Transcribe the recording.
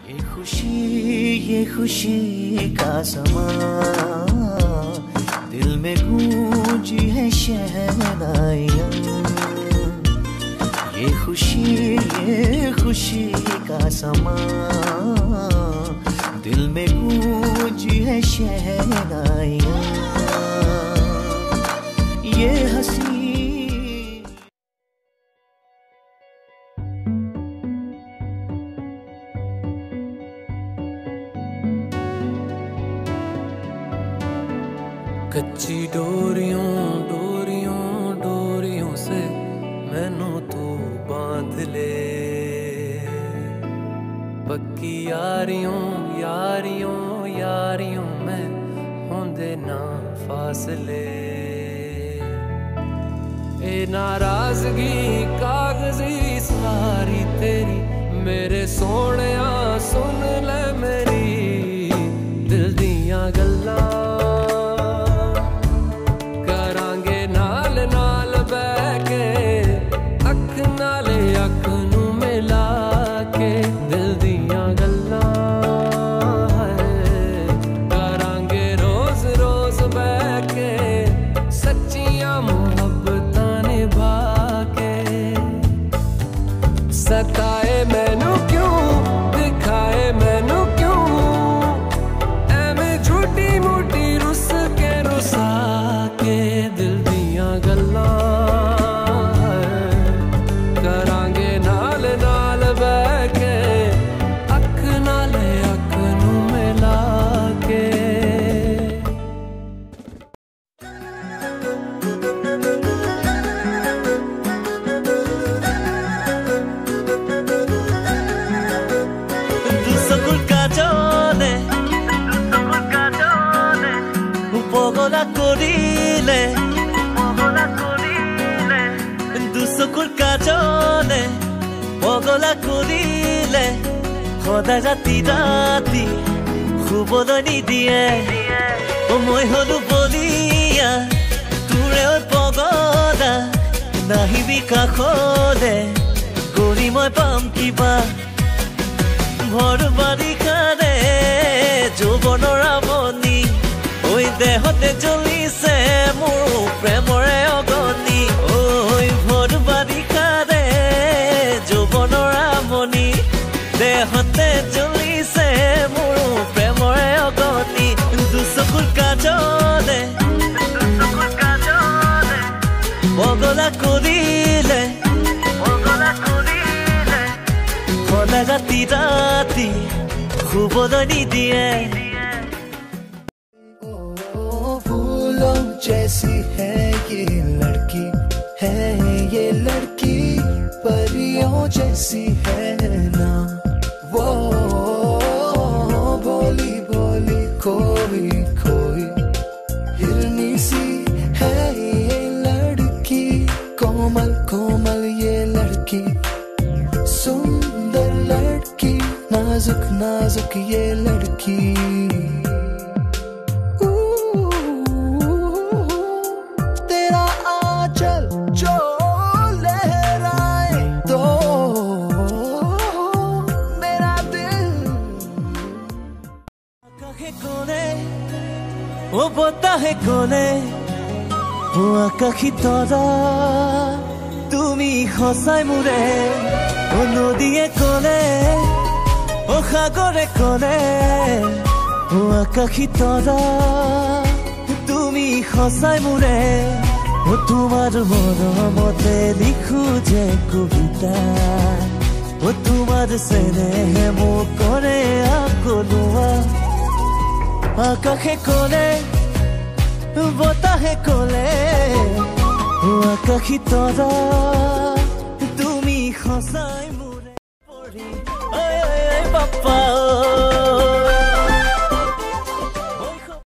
ये खुशी का समा, दिल में गूंजी है शहनाइयाँ। ये खुशी का समा, दिल में गूंजी है शहनाइयाँ। ये हंसी कच्ची डोरियों डोरियों डोरियों से मैनू तू बांध ले, पक्की यारियों यारियों यारियों में होंदे ना फासले। ए नाराजगी कागजी सारी तेरी, मेरे सोहणिया सुन ले मेरी दिल दियां गल्लां। सताए मैनू क्यों, दिखाए मैनू क्यों, एवें झूठी मूठी रुस के रुसा के दिल दियां गल्लां करांगे नाल नाल बह के, अख नाले अख नू मिला के। Pogola corile, দুচকুৰ কাজলে পগলা কৰিলে, সদায় ৰাতি ৰাতি শুবলৈ নিদিয়ে। মই হলো বলিয়া তোৰে পগলা, নাহিবি কাষলে কৰি মই পাম কিবা। ভৰ বাৰিষাৰে যৌৱনৰ আমনি, ঐ দেহতে জ্বলিছে মোৰ প্ৰেমৰে অগনি। ঐ ভৰ বাৰিষাৰে যৌৱনৰ আমনি, দেহতে জ্বলিছে মোৰ প্ৰেমৰে অগনি। দুচকুৰ কাজলে পগলা কৰিলে, সদায় ৰাতি ৰাতি শুবলৈ নিদিয়ে। जैसी है ये लड़की, है ये लड़की परियों जैसी है ना। वो बोली बोली कोई कोई हिरनी सी है ये लड़की, कोमल कोमल ये लड़की, सुंदर लड़की, नाजुक नाजुक ये लड़की। ও বতাহে ক'লে, ও আকাশী তৰা তুমি সঁচাই মোৰে। ও নদীয়ে ক'লে, ও সাগৰে ক'লে, ও আকাশী তৰা তুমি সঁচাই মোৰে। ও তোমাৰ মৰমতে লিখো যে কবিতা, ও তোমাৰ চেনেহে মোক কৰে আকলোৱা। আকাশে ক'লে, বতাহে ক'লে, ও আকাশী তৰা তুমি সঁচাই মোৰে। বাপ্পা